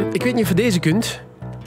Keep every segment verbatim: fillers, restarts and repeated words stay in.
Ik weet niet of je deze kunt.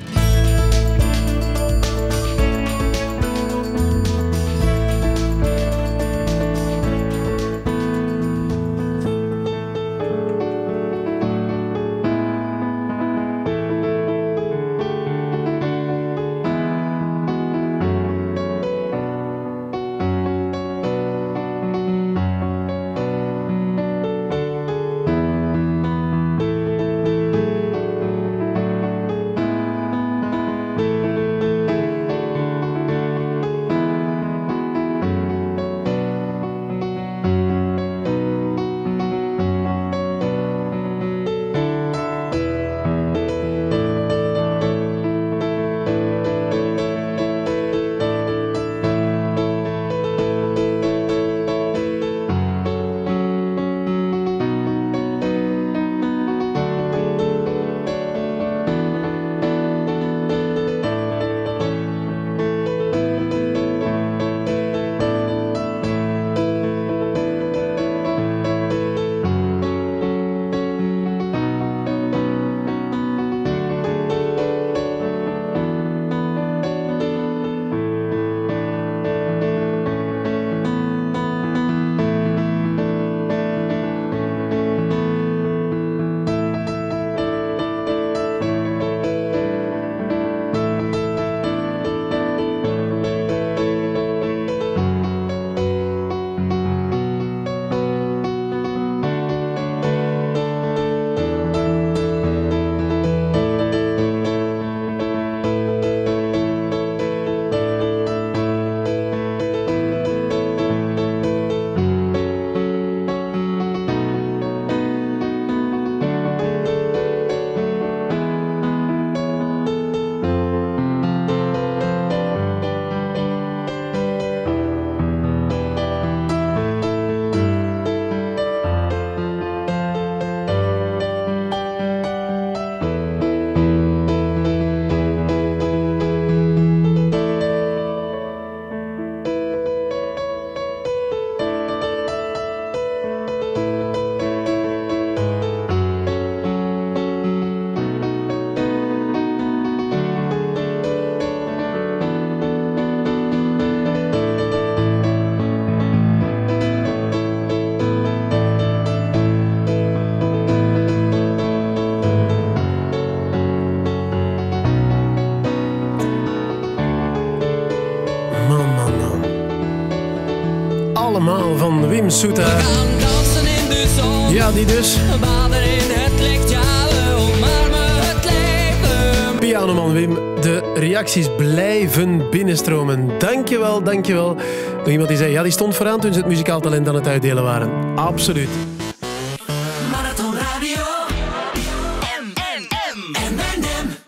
Allemaal van Wim Soutar. We gaan dansen in de zon. Ja, die dus. Baden in het licht, ja, we omarmen het leven. Pianoman Wim, de reacties blijven binnenstromen. Dankjewel, dankjewel. Nog iemand die zei, ja, die stond vooraan toen ze het muzikaal talent aan het uitdelen waren. Absoluut.